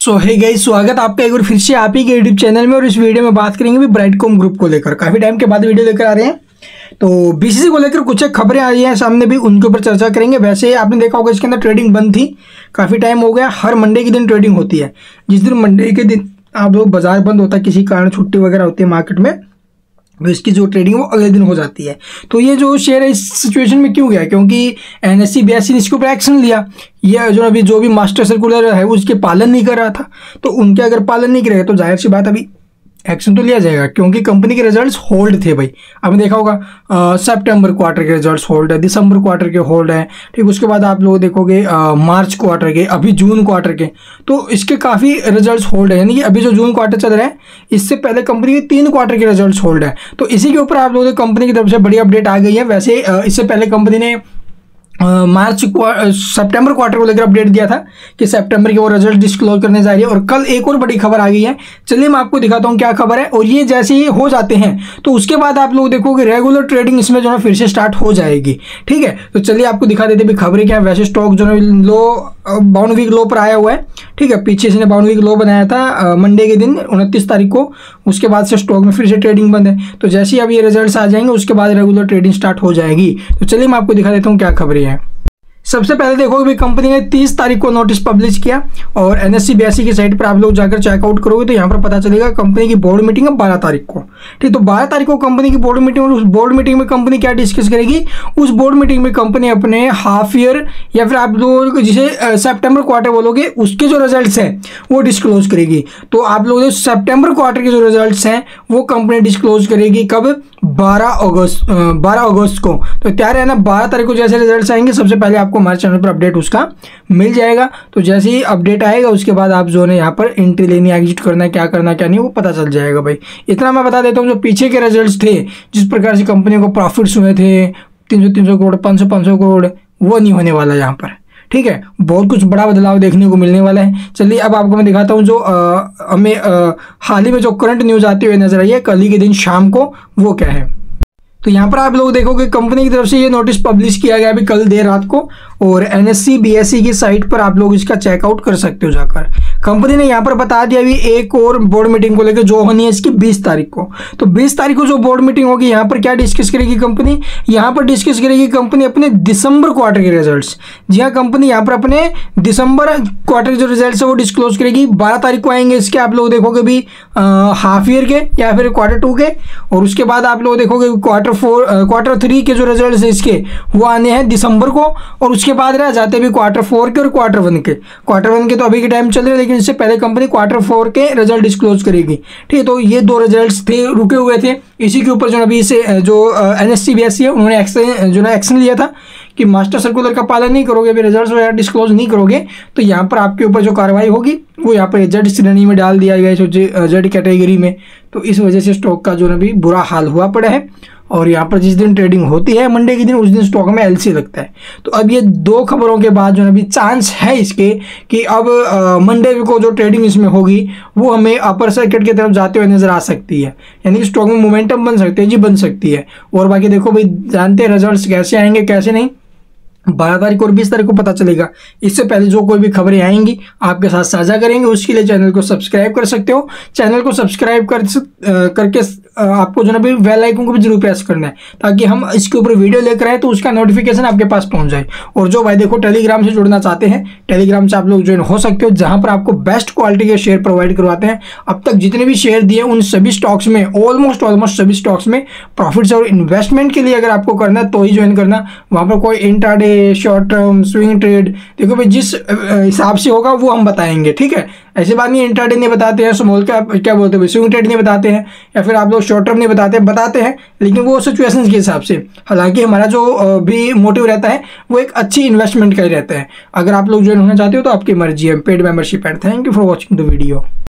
सो hey guys, स्वागत आपका एक बार फिर से आप ही के यूट्यूब चैनल में। और इस वीडियो में बात करेंगे भी ब्राइटकॉम ग्रुप को लेकर। काफ़ी टाइम के बाद वीडियो लेकर आ रहे हैं, तो बीसीसी को लेकर कुछ खबरें आ रही हैं सामने, भी उनके ऊपर चर्चा करेंगे। वैसे आपने देखा होगा इसके अंदर ट्रेडिंग बंद थी, काफ़ी टाइम हो गया। हर मंडे के दिन ट्रेडिंग होती है। जिस दिन मंडे के दिन आप लोग बाजार बंद होता है, किसी कारण छुट्टी वगैरह होती है मार्केट में, तो इसकी जो ट्रेडिंग वो अगले दिन हो जाती है। तो ये जो शेयर है इस सिचुएशन में क्यों गया? क्योंकि एनएससी बीएससी ने इसके ऊपर एक्शन लिया। ये जो भी मास्टर सर्कुलर है उसके पालन नहीं कर रहा था, तो उनके अगर पालन नहीं करेगा तो जाहिर सी बात अभी एक्शन तो लिया जाएगा, क्योंकि कंपनी के रिजल्ट्स होल्ड थे भाई। आपने देखा होगा सितंबर क्वार्टर के रिजल्ट्स होल्ड है, दिसंबर क्वार्टर के होल्ड है, ठीक। उसके बाद आप लोग देखोगे मार्च क्वार्टर के, अभी जून क्वार्टर के, तो इसके काफ़ी रिजल्ट्स होल्ड है। यानी कि अभी जो जून क्वार्टर चल रहा है इससे पहले कंपनी के 3 क्वार्टर के रिजल्ट्स होल्ड है। तो इसी के ऊपर आप लोगों कंपनी की तरफ से बड़ी अपडेट आ गई है। वैसे इससे पहले कंपनी ने सितंबर क्वार्टर को लेकर अपडेट दिया था कि सितंबर के वो रिजल्ट डिस्क्लोज करने जा रही है। और कल एक और बड़ी खबर आ गई है, चलिए मैं आपको दिखाता हूँ क्या खबर है। और ये जैसे ही हो जाते हैं तो उसके बाद आप लोग देखोगे रेगुलर ट्रेडिंग इसमें जो है फिर से स्टार्ट हो जाएगी, ठीक है। तो चलिए आपको दिखा देते हैं खबरें क्या है। वैसे स्टॉक जो है लो बाउंड वीक लो पर आया हुआ है, ठीक है। पीछे इसने बाउंड वीक लो बनाया था मंडे के दिन 29 तारीख को। उसके बाद से स्टॉक में फिर से ट्रेडिंग बंद है। तो जैसे ही अब ये रिजल्ट्स आ जाएंगे उसके बाद रेगुलर ट्रेडिंग स्टार्ट हो जाएगी। तो चलिए मैं आपको दिखा देता हूँ क्या खबरें हैं। सबसे पहले देखो भाई, कंपनी ने 30 तारीख को नोटिस पब्लिश किया और एनएससी बीएससी की साइट पर आप लोग जाकर चेकआउट करोगे तो यहाँ पर पता चलेगा कंपनी की बोर्ड मीटिंग है 12 तारीख को, ठीक। तो 12 तारीख को कंपनी की बोर्ड मीटिंग, और उस बोर्ड मीटिंग में कंपनी क्या डिस्कस करेगी? उस बोर्ड मीटिंग में कंपनी अपने हाफ ईयर या फिर आप लोग जिसे सितंबर क्वार्टर बोलोगे उसके जो रिजल्ट्स हैं वो डिस्क्लोज करेगी। तो आप लोग सितंबर क्वार्टर के जो रिजल्ट्स हैं वो कंपनी डिस्क्लोज करेगी कब? 12 अगस्त को। तो तैयार है ना, 12 तारीख को जैसे रिजल्ट्स आएंगे सबसे पहले आपको हमारे चैनल पर अपडेट उसका मिल जाएगा। तो जैसे ही अपडेट आएगा उसके बाद आप जो है यहाँ पर एंट्री लेनी, एग्जिट करना है, क्या करना क्या नहीं, वो पता चल जाएगा भाई। इतना मैं बता देता हूँ, जो पीछे के रिजल्ट्स थे, जिस प्रकार से कंपनी को प्रॉफिट्स हुए थे 300 करोड़ 500 करोड़, वो नहीं होने वाला यहाँ पर, ठीक है। बहुत कुछ बड़ा बदलाव देखने को मिलने वाला है। चलिए अब आपको मैं दिखाता हूँ जो हमें हाल ही में जो करंट न्यूज़ आती हुई नजर आई है कल ही के दिन शाम को, वो क्या है। तो यहाँ पर आप लोग देखोगे कंपनी की तरफ से ये नोटिस पब्लिश किया गया अभी कल देर रात को, और एनएससी बीएससी की साइट पर आप लोग इसका चेकआउट कर सकते हो जाकर। कंपनी ने यहाँ पर बता दिया अभी एक और बोर्ड मीटिंग को लेकर जो होनी है इसकी 20 तारीख को। तो 20 तारीख को जो बोर्ड मीटिंग होगी यहाँ पर क्या डिस्कस करेगी कंपनी? यहाँ पर डिस्कस करेगी कंपनी अपने दिसंबर क्वार्टर के रिजल्ट्स। जी हाँ, कंपनी यहाँ पर अपने दिसंबर क्वार्टर के जो रिजल्ट्स है वो डिस्क्लोज करेगी। 12 तारीख को आएंगे इसके, आप लोग देखोगे भी हाफ ईयर के या फिर क्वार्टर 2 के। और उसके बाद आप लोग देखोगे क्वार्टर 3 के जो रिजल्ट है इसके वो आने हैं दिसंबर को। और उसके बाद रह जाते भी क्वार्टर 4 के और क्वार्टर 1 के। क्वार्टर 1 के तो अभी के टाइम चल रहे हैं, लेकिन इससे पहले कंपनी क्वार्टर 4 के रिजल्ट डिस्क्लोज करेगी, ठीक है। तो ये 2 रिजल्ट्स थे, रुके हुए थे। इसी के ऊपर जो अभी से जो एनएससी बीएससी है उन्होंने एक्शन लिया था कि मास्टर सर्कुलर का पालन नहीं करोगे, अभी रिजल्ट्स वगैरह डिस्क्लोज नहीं करोगे तो यहाँ पर आपके ऊपर जो कार्रवाई होगी वो यहाँ पर जेड श्रेणी में डाल दिया गया है, जेड कैटेगरी में। तो इस वजह से स्टॉक का जो है भी बुरा हाल हुआ पड़ा है। और यहाँ पर जिस दिन ट्रेडिंग होती है मंडे के दिन, उस दिन स्टॉक में एलसी लगता है। तो अब ये 2 खबरों के बाद जो है अभी चांस है इसके कि अब मंडे को जो ट्रेडिंग इसमें होगी वो हमें अपर सर्किट की तरफ जाते हुए नजर आ सकती है। यानी कि स्टॉक में मोमेंटम बन सकती है, जी बन सकती है। और बाकी देखो भाई, जानते हैं रिजल्ट्स कैसे आएंगे कैसे नहीं, 12 तारीख और 20 तारीख को पता चलेगा। इससे पहले जो कोई भी खबरें आएंगी आपके साथ साझा करेंगे। उसके लिए चैनल को सब्सक्राइब कर सकते हो। चैनल को सब्सक्राइब करके आपको जो ना भी बेल आइकन को भी जरूर प्रेस करना है, ताकि हम इसके ऊपर वीडियो लेकर आए तो उसका नोटिफिकेशन आपके पास पहुंच जाए। और जो भाई देखो टेलीग्राम से जुड़ना चाहते हैं, टेलीग्राम से आप लोग ज्वाइन हो सकते हो, जहां पर आपको बेस्ट क्वालिटी के शेयर प्रोवाइड करवाते हैं। अब तक जितने भी शेयर दिए उन सभी स्टॉक्स में, ऑलमोस्ट सभी स्टॉक्स में प्रॉफिट्स और इन्वेस्टमेंट के लिए अगर आपको करना है तो ही ज्वाइन करना। वहां पर कोई intraday, short term, swing trade, देखो भाई जिस हिसाब से होगा वो हम बताएंगे, ठीक है। ऐसी बात नहीं इंट्राडे नहीं बताते हैं, स्मॉल कैप क्या बोलते हैं, स्विंग ट्रेड नहीं बताते हैं, या फिर आप लोग शॉर्ट टर्म नहीं बताते हैं, लेकिन वो सिचुएशंस के हिसाब से। हालांकि हमारा जो भी मोटिव रहता है वो एक अच्छी इन्वेस्टमेंट का ही रहता है। अगर आप लोग ज्वाइन होना चाहते हो तो आपकी मर्जी है। Paid membership and thank you for watching the video.